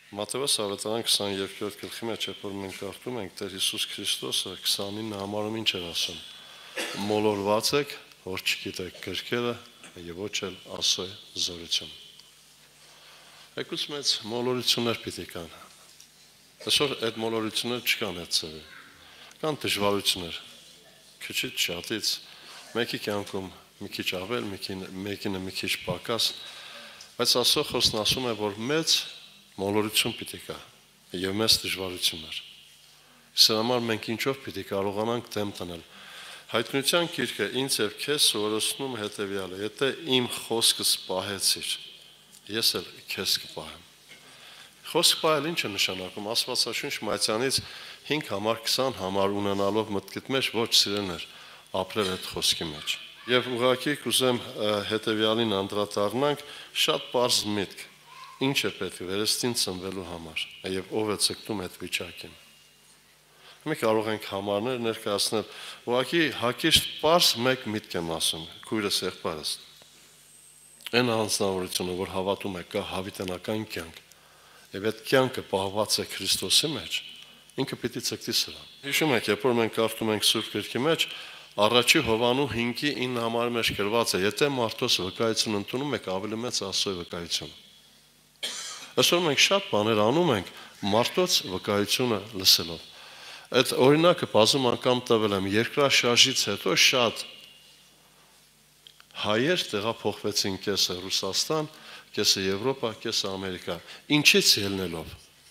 Մատթեոս ավետարան 22-րդ գլխի մեջ երբ որ մենք կարդում ենք Տեր Հիսուս Քրիստոսը 29 համարում ինչ էր ասում. մոլորված եք, որ չգիտեք գրքերը եւ ոչ էլ Աստծո զորություն։ Եկուց մեծ մոլորություններ պիտի կան։ Այսօր այդ մոլորությունները չկան այդ ծավի։ Կան դժվարություններ։ Քիչից շատից մեկի կյանքում մի քիչ ավել, մեկինը մի քիչ պակաս, բայց Աստծո խոսքն ասում է, որ մեծ մոլորություն պիտի կա եւ մեծ դժվարություններ։ Սրա համար մենք ինչով պիտի կարողանանք դեմ տնել։ Հայտնության գիրքը ինձ եւ քեզ սովորեցնում հետեւյալը. եթե իմ խոսքս պահեցիր, ես էլ քեզ կպահեմ։ Խոսք պահել ինչ է նշանակում։ Աստվածաշունչ Մատթեոս 5 համար 20 համար ունենալով մտքիդ մեջ ոչ սիրելներ ապրել այդ խոսքի մեջ։ Եվ ուղղակի կուզեմ հետեւյալին անդրադառնանք շատ པարզ միտք։ Ինչ է պետք վերստին ծնվելու համար եւ ով է ցկտում այդ վիճակին։ Մենք կարող ենք համարներ ներկայացնել, ուղղակի հակիրճ པարզ մեկ միտք եմ ասում, քույրս եղբայրս։ Այն անձնավորությունը, որ հավատում է կա հավիտենական կյանք, եւ այդ կյանքը պահված է Քրիստոսի մեջ, ինքը պիտի ցկտի սրան։ Հիշում եք, երբ որ մենք կարդում ենք Սուրբ Գրքի մեջ, առաջի Հովանու 5:9 համարի մեջ գրված է. եթե մարդոս վկայություն ընդունում եք, ավելի մեծ Աստծո վկայություն։ Այսօր մենք շատ բաներ անում ենք մարդոց վկայությունը լսելով։ Այդ օրինակը բազում անգամ տվել եմ երկրաշարժից հետո շատ հայեր տեղափոխվեցին կեսը Ռուսաստան, կեսը Եվրոպա, կեսը Ամերիկա։ Ինչից ելնելով։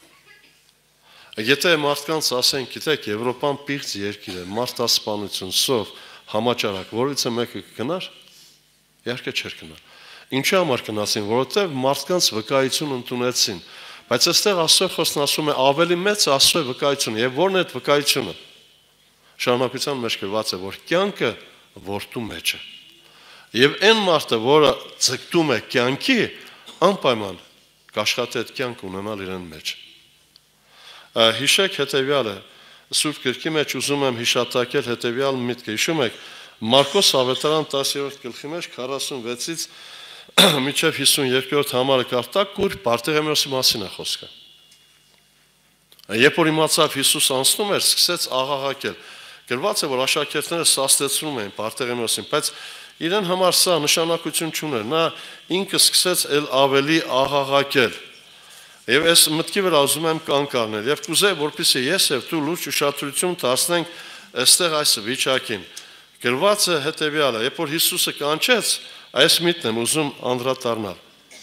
Եթե մարդկանց ասեն, գիտեք, Եվրոպան պիղծ երկիր է, մարդասպանություն, սով, համաճարակ, որից է մեկը կգնար, իհարկե չէր գնա։ Ինչի համար գնացին, որովհետև մարդկանց վկայություն ընդունեցին։ Բայց այստեղ Աստծո խոսքն ասում է ավելի մեծ Աստծո վկայություն, եւ ո՞րն է այդ վկայությունը։ Շարունակության մեջ գրված է, որ կյանքը որդու մեջ է։ Եվ այն մարդը, որը ցկտում է կյանքի, անպայման կաշխատի այդ կյանք ունենալ իրեն մեջ։ Հիշեք հետեւյալը, Սուրբ Գրքի մեջ ուզում եմ հիշատակել հետեւյալ միտքը։ Հիշում եք, Մարկոս ավետարան 10-րդ գլխի մեջ 46-ից մինչև 52-րդ համարը կարդաք, որ Բարտեղեմեոսի մասին է խոսքը։ Երբ որ իմացավ Հիսուս անցնում էր, սկսեց աղաղակել։ Գրված է, որ աշակերտները սաստեցնում էին Բարտեղեմեոսին, բայց իրեն համար սա նշանակություն չուներ։ Նա ինքը սկսեց ել ավելի աղաղակել։ Եվ այս մտքի վրա ուզում եմ կանգ առնել եւ կուզեի, որպեսզի ես եւ դու լուրջ ուշադրություն դարձնենք այստեղ այս վիճակին։ Գրված է հետեւյալը. երբ որ Հիսուսը կանչեց, այս միտքն եմ ուզում անդրադառնալ։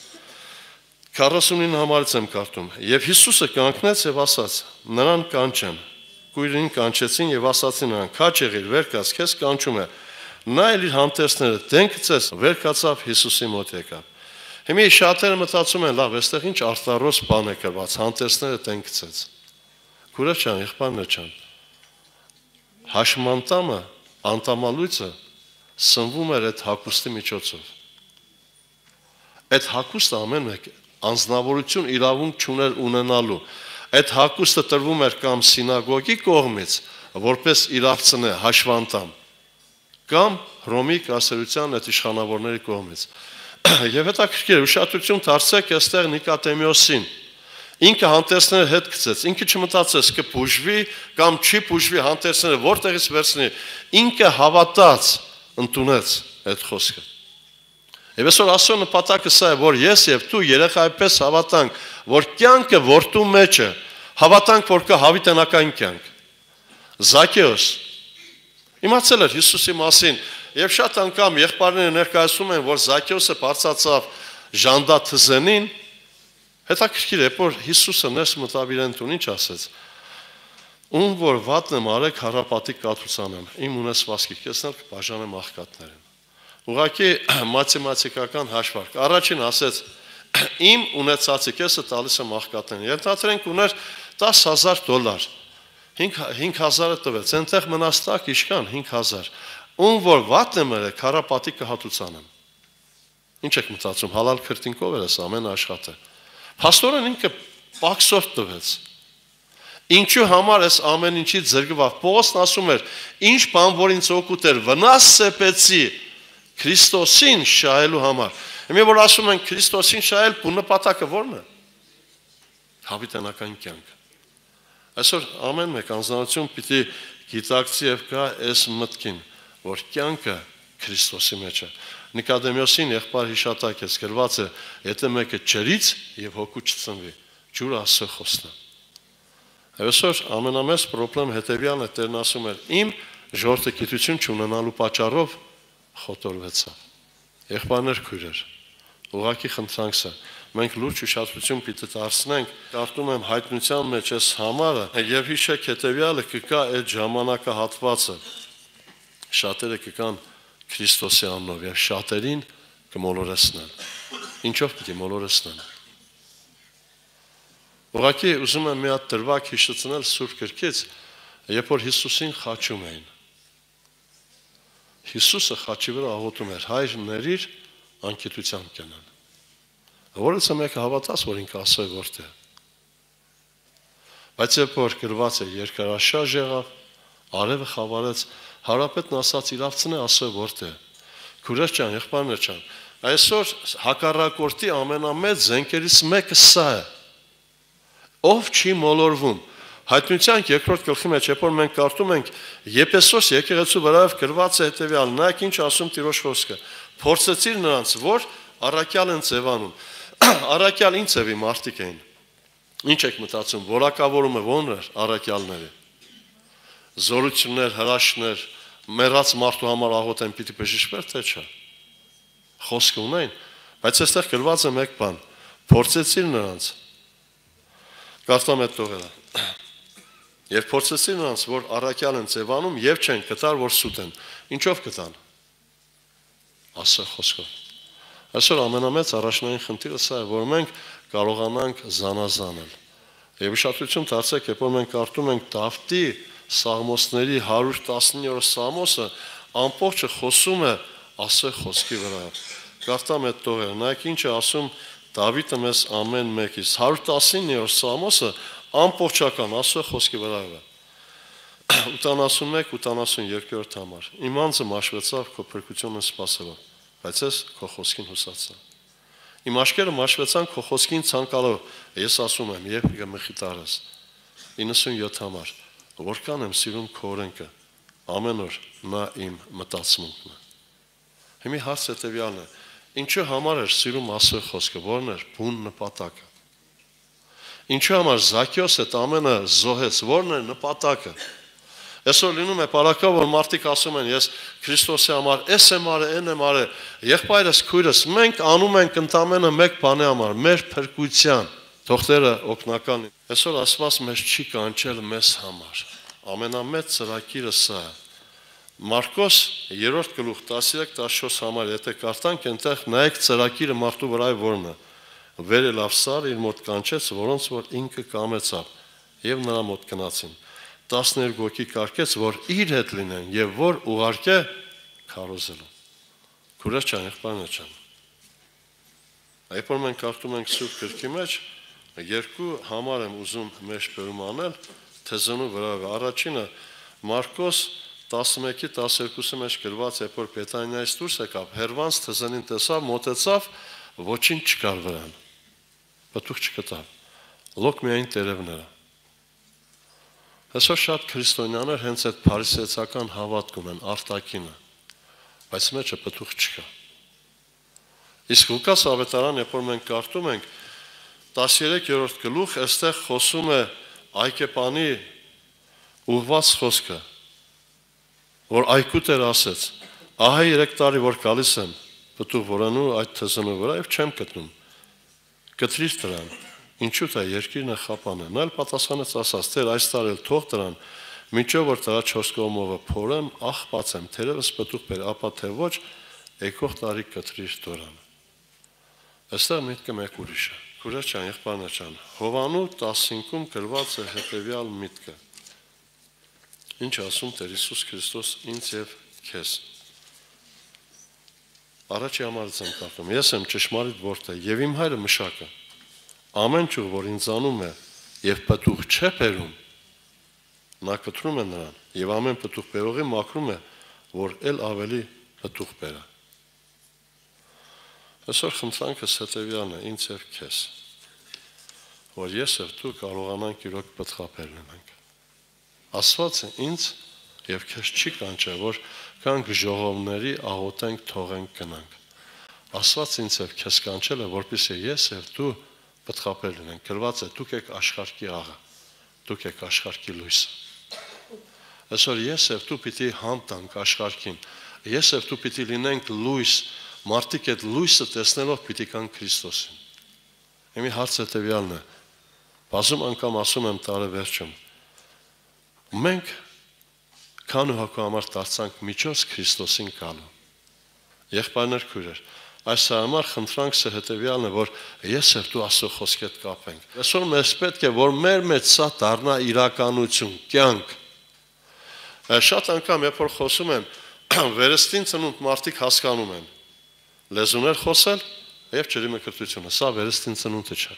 49 համարից եմ կարդում. Եվ Հիսուսը կանգնեց եւ ասաց. նրան կանչեմ։ Կույրին կանչեցին եւ ասացին նրան. քաջ եղիր, վեր կաց, քեզ կանչում է։ Նա էլ իր հանդերձները դեն գցեց, վեր կացավ Հիսուսի մոտ եկավ։ Հիմա շատերը մտածում են, լավ, այստեղ ինչ արտարոց բան է գրված, հանդերձները դեն գցեց։ Քուրը չան, եղբայրներ չան։ Հաշմանդամը, անտամալույցը սնվում էր այդ հագուստի միջոցով։ Այդ հագուստը ամեն մեկ անձնավորություն իրավունք չուներ ունենալու։ Այդ հագուստը տրվում էր կամ սինագոգի կողմից, որպես իրավցնե հաշվանդամ, կամ Հռոմի կայսրության այդ իշխանավորների կողմից։ Եվ հետաքրքիր ուշադրություն դարձեք այստեղ Նիկոդեմոսին։ Ինքը հանդերձները հետ գցեց, ինքը չմտածեց կփուժվի կամ չի փուժվի, հանդերձները որտեղից վերցնի, ինքը հավատաց, ընդունեց այդ խոսքը։ Եվ այսօր Աստծո նպատակը սա է, որ ես եւ դու երեխայպես հավատանք, որ կյանքը որդու մեջ է, հավատանք, որ կա հավիտենական կյանք։ Զաքեոս իմացել էր Հիսուսի մասին, եւ շատ անգամ եղբայրները ներկայացնում են, որ Զաքեոսը բարձրացավ ժանդաթզենին, հետաքրքիր է, որ Հիսուսը ներս մտավ իրեն տուն, ինչ ասեց. ում որ վատն եմ արեք, հարապատիկ կաթուցանեմ, իմ ունեցվածքի կեսնել կբաժանեմ աղքատներին։ Ուղղակի մաթեմատիկական հաշվարկ։ Առաջին ասեց, իմ ունեցածի կեսը տալիս եմ աղքատներին։ Ենթադրենք ուներ $10,000, 5,000-ը տվեց, այնտեղ մնաց տակ իշքան 5,000։ Ում որ վատն եմ արեք, հարապատիկ կհատուցանեմ։ Ինչ եք մտածում, հալալ քրտինքով էր այս ամեն աշխատը։ Փաստորեն ինքը պակսով տվեց։ Ինչու համար այս ամեն ինչից զրկվավ։ Պողոսն ասում էր, ինչ բան որ ինձ օգուտ էր, վնաս սեպեցի Քրիստոսին շահելու համար։ Հիմա որ ասում են Քրիստոսին շահել, բու նպատակը ո՞րն է։ հավիտենական կյանք։ Այսօր ամեն մեկ անձնություն պիտի գիտակցի եւ կա այս մտքին, որ կյանքը Քրիստոսի մեջ է։ Նիկոդեմոսին եղբայր հիշատակեց գրված է, եթե մեկը ջրից եւ հոգու չծնվի, ջուրը Աստծո խոսքն է։ Այսօր ամենամեծ խնդրեմ հետեւյալն է, Տերն ասում է, իմ ժողովրդը գիտություն չունենալու պատճառով խոտորվեցա։ Եղբայրներ, քույրեր, ուղղակի խնդրանք սա։ Մենք լուրջ ուշադրություն պիտի դարձնենք, կարդում եմ հայտնության մեջ այս համարը եւ հիշեք հետեւյալը կկա այդ ժամանակահատվածը։ Շատերը կգան Քրիստոսի անունով եւ շատերին կմոլորեսնեն։ Ինչով պիտի մոլորեսնեն։ Ուղղակի ուզում եմ մի հատ դրվագ հիշեցնել Սուրբ Գրքից, երբ որ Հիսուսին խաչում էին։ Հիսուսը խաչի վրա աղոթում էր. «Հայր ներիր անկիտության կենան»։ Որից մեկը հավատաց, որ ինքը Աստծո որդի է։ Բայց երբ որ գրված է երկարաշարժ եղավ, արևը խավարեց, հարապետն ասաց իրավցնե Աստծո որդի է։ Քուրեր ջան, եղբայրներ ջան, այսօր հակառակորդի ամենամեծ զենքերից մեկը սա է։ Ով չի մոլորվում։ Հայտնության 2-րդ գլխի մեջ, երբ որ մենք կարդում ենք Եփեսոս եկեղեցու վրայով գրված է հետևյալ, նայեք ինչ ասում Տիրոջ խոսքը. «Փորձեցիր նրանց, որ առաքյալ են ձևանում»։ Առաքյալ ինչ ձևի մարդիկ էին։ Ինչ եք մտածում, որակավորումը ո՞ն էր առաքյալների։ Զորություններ, հրաշքներ, մեռած մարդու համար աղոթեն պիտի բժշկվեր, թե չէ։ Խոսք ունեն, բայց այստեղ գրված է մեկ բան. «Փորձեցիր նրանց»։ Կարդամ այդ տողերը։ Եվ փորձեցին նրանց, որ առաքյալ են ձևանում եւ չեն գտար, որ սուտ են։ Ինչով գտան։ Աստծո խոսքով։ Այսօր ամենամեծ առաջնային խնդիրը սա է, որ մենք կարողանանք զանազանել։ Եվ ուշադրություն դարձեք, երբ որ մենք կարդում ենք Դավթի Սաղմոսների 119-րդ Սաղմոսը, ամբողջը խոսում է Աստծո խոսքի վրա։ Կարդամ այդ տողերը, նայեք ինչ է ասում Դավիթը մեզ ամեն մեկից 119-րդ Սաղմոսը ամբողջական Աստծո խոսքի վրա է։ 81-82-րդ համար։ Իմ անձը մաշվեցավ քո փրկությունը սպասելով, բայց ես քո խոսքին հուսացա։ Իմ աշկերը մաշվեցան քո խոսքին ցանկալով, ես ասում եմ, երբ կմխիտարես։ 97 համար։ Որքան եմ սիրում քո օրենքը, ամեն օր նա իմ մտածմունքն է։ Հիմա հարցը հետևյալն է. ինչու համար էր սիրում Աստծո խոսքը, որն էր բուն նպատակը։ Ինչու համար Զաքեոս այդ ամենը զոհեց, որն է նպատակը։ Այսօր լինում է պարակա, որ մարդիկ ասում են, ես Քրիստոսի համար էս եմ արել, այն եմ արել, եղբայրս, քույրս, մենք անում ենք ընդամենը մեկ բանի համար, մեր փրկության, թողտերը օգնական։ Այսօր Աստված մեզ չի կանչել մեզ համար։ Ամենամեծ ծրագիրը սա է։ Մարկոս 3-րդ գլուխ 13-14 համար, եթե կարդանք, այնտեղ նայեք ծրագիրը մարդու վրա որն է։ Վեր ելավ Սար իր մոտ կանչեց, որոնց որ ինքը կամեցավ, եւ նրա մոտ գնացին։ 12 հոգի կարկեց, որ իր հետ լինեն եւ որ ուղարկե քարոզելու։ Քուրեր ջան, եղբայրներ ջան։ Երբ որ մենք կարդում ենք Սուրբ Գրքի մեջ, երկու համար եմ ուզում մեջբերում անել թեզոնու վրա։ Առաջինը Մարկոս 11-12-ի մեջ գրված, երբ որ Բեթանիայից դուրս եկավ, հերվանց թեզանին տեսավ, մոտեցավ, ոչինչ չկար վրան։ Պտուղ չգտավ։ Լոկ միայն տերևները։ Այսօր շատ քրիստոնյաներ հենց այդ փարիսեցական հավատքում են արտաքինը, բայց մեջը պտուղ չկա։ Իսկ Լուկաս ավետարան, երբ որ մենք կարդում ենք 13-րդ գլուխ, այստեղ խոսում է Այկեպանի ուղված խոսքը, որ Այկուտեր ասեց. ահա 3 տարի որ գալիս եմ պտուղ որանու այդ թզոնու վրա եւ չեմ գտնում։ Գտրիր դրան։ Ինչու՞ դա երկիրն է խապանը։ Նա էլ պատասխանեց ասաց. «Տեր, այս տարի թող դրան, մինչև որ դրա 4 կողմովը փորեմ, աղբացեմ, թերևս պտուղ բեր, ապա թե ոչ, եկող տարի գտրիր դրան»։ Այստեղ միտքը մեկ ուրիշ է։ Քուրեր ջան, եղբայրներ ջան, Հովանու 15-ում գրված է հետևյալ միտքը։ Ինչ ասում Տեր Հիսուս Քրիստոս ինձ եւ քեզ։ Առաջի համարից եմ կարդում. ես եմ ճշմարիտ որդի եւ իմ հայրը մշակը։ Ամեն ճյուղ, որ ինձանում է եւ պտուղ չէ բերում, նա կտրում է նրան եւ ամեն պտուղ բերողի մաքրում է, որ ել ավելի պտուղ բերա։ Այսօր խնդրանքս հետևյալն է ինձ եւ քեզ, որ ես եւ դու կարողանանք իրոք պատխապել լինենք։ Աստվածը ինձ եւ քեզ չի կանչել, որ կանք ժողովների աղոթենք, թողենք գնանք։ Աստված ինձ եւ քեզ կանչել է, որպեսզի ես եւ դու պատխապել լինենք։ Գրված է՝ դուք եք աշխարհի աղը, դուք եք աշխարհի լույսը։ Այսօր ես եւ դու պիտի համտանք աշխարհին։ Ես եւ դու պիտի լինենք լույս, մարդիկ այդ լույսը տեսնելով պիտի կան Քրիստոսին։ Եմի հարցը տվյալն է։ Բազում անգամ ասում եմ տարեվերջում։ Մենք քանու հոգու համար դարձանք միջոց Քրիստոսին գալու։ Եղբայրներ, քույրեր, այս համար խնդրանքս հետևյալն է, որ ես եւ դու Աստծո խոսքի հետ կապենք։ Այսօր մեզ պետք է, որ մեր մեջ սա դառնա իրականություն, կյանք։ Շատ անգամ երբ որ խոսում են, վերստին ծնունդ մարդիկ հասկանում են։ Լեզուներ խոսել եւ ջրի մկրտությունը, սա վերստին ծնունդը չէ։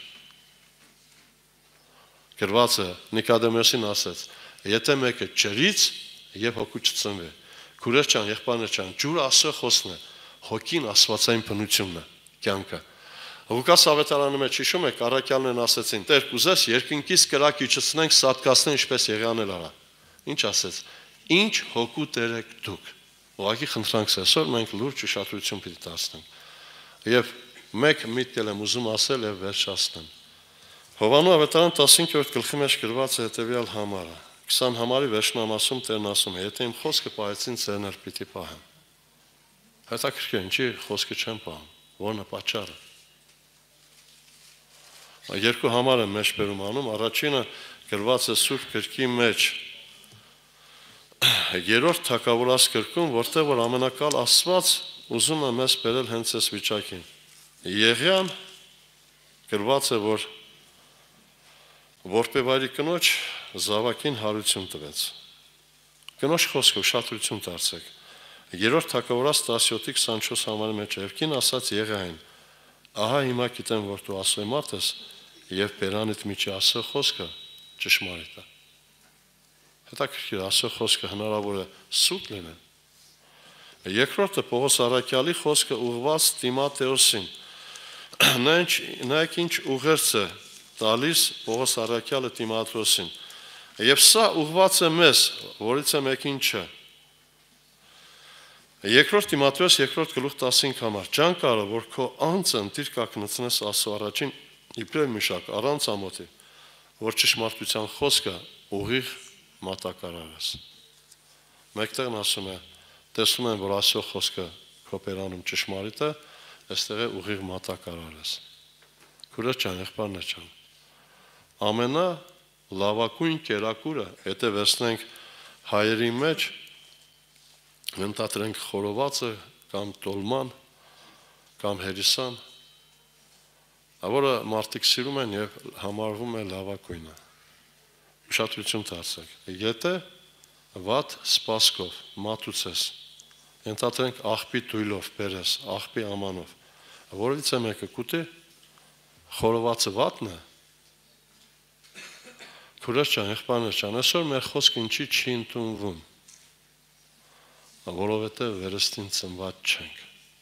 Գրված է Նիկոդեմոսին ասեց. եթե մեկը ջրից եւ հոգու չծնվի, քուրեր ջան, եղբայրներ ջան, ջուրը Աստծո խոսքն է, հոգին աստվածային բնությունն է, կյանքը։ Ղուկաս ավետարանի մեջ հիշում եք, առաքյալներն ասեցին. Տեր կուզես երկինքից կրակ իջեցնենք, սատկացնենք, ինչպես Եղիանել արա։ Ինչ ասեց։ Ինչ հոգու Տեր եք դուք։ Ուղղակի խնդրանքս այսօր մենք լուրջ ուշադրություն պիտի դարձնենք։ Եվ մեկ միտքել եմ ուզում ասել եւ վերջացնեմ։ Հովանու ավետարան 15-րդ գլխի մեջ գրված է հետեւյալ համարը։ 20 համարի վերջնամասում Տերն ասում է. եթե իմ խոսքը պահեցին, ձերն էլ պիտի պահեն։ Հետաքրքիր է, ինչի խոսքը չեն պահում, որն է պատճառը։ Երկու համար եմ մեջբերում անում, առաջինը գրված է Սուրբ գրքի մեջ 3-րդ թագավորաց գրքում, որտեղ որ ամենակալ Աստված ուզում է մեզ բերել հենց այս վիճակին։ Եղիան գրված է, որ որպեվարի կնոջ զավակին հարություն տվեց։ Կնոջ խոսքը ուշադրություն դարձեք։ 3-րդ թագավորաց 17-24 համարի մեջ Էվկին ասաց Եղիային. ահա հիմա գիտեմ, որ դու Աստծո մարդ ես եւ բերանիդ միջի Աստծո խոսքը ճշմարիտ է։ Հետաքրքիր Աստծո խոսքը հնարավոր է սուտ լինել։ Երկրորդը Պողոս առաքյալի խոսքը ուղված Տիմոթեոսին։ Նայեք ինչ ուղերձ է տալիս Պողոս առաքյալը Տիմոթեոսին։ Եվ սա ուղված է մեզ, որից է մեկին չէ։ Երկրորդ Տիմոթեոս 2-րդ գլուխ 15 համար. Ջանկարը, որ քո անձը ընտիր կակնցնես Աստծո առաջին իբրև միշակ առանց ամոթի, որ ճշմարտության խոսքը ուղիղ մատակարարես։ Մեկտեղն ասում է, տեսնում եմ, որ Աստծո խոսքը քո բերանում ճշմարիտ է, այստեղ է ուղիղ մատակարարես։ Քուրեր ջան, եղբայրներ ջան, ամենա լավագույն կերակուրը, եթե վերցնենք հայերի մեջ, ընդհանրենք խորովածը կամ տոլման կամ հերիսան, որը մարդիկ սիրում են եւ համարվում է լավագույնը։ Ուշադրություն դարձեք։ Եթե վատ սպասքով մատուցես, ընդհանրենք աղբի դույլով բերես, աղբի ամանով, որից է մեկը կուտի, խորովածը վատն է։ Քուրեր ջան, եղբայրներ ջան, այսօր մեր խոսքը ինչի չի ընդունվում, որովհետև վերստին ծնված չենք։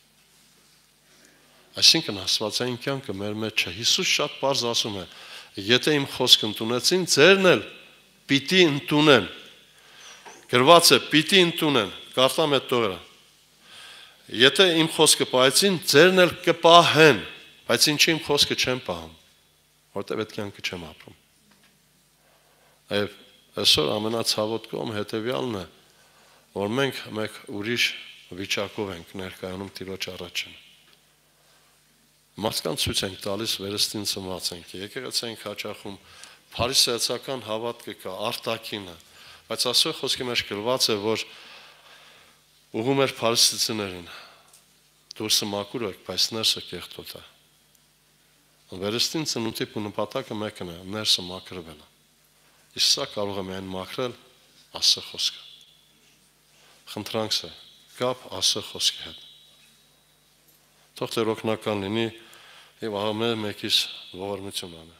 Այսինքն աստվածային կյանքը մեր մեջ չէ։ Հիսուս շատ պարզ ասում է. եթե իմ խոսքը ընդունեցին, ձերն էլ պիտի ընդունեն։ Գրված է պիտի ընդունեն, կարդամ այդ տողերը։ Եթե իմ խոսքը պահեցին, ձերն էլ կպահեն, բայց ինչի իմ խոսքը չեն պահում, որտեղ այդ կյանքը չեմ ապրում։ Այո, այսօր ամենացավոտ կողմը հետևյալն է, որ մենք մեկ ուրիշ վիճակով ենք ներկայանում Տիրոջ առաջին։ Մարդկանց ցույց ենք տալիս վերստին ծնված ենք, եկեղեցի ենք հաճախում, փարիսեացական հավատքը կա, արտաքինը, բայց Աստծո խոսքի մեջ գրված է, որ ուղում էր փարիսեցիներին, դուրսը մաքուր եք, բայց ներսը կեղտոտ է։ Վերստին ծնունդի նպատակը մեկն է, ներսը մաքրվելը։ Իսկ սա կարող է միայն մաքրել Աստծո խոսքը։ Խնդրանքս է, կապ Աստծո խոսքի հետ։ Թող Տեր օգնական լինի եւ ամեն մեկիս ողորմություն անե։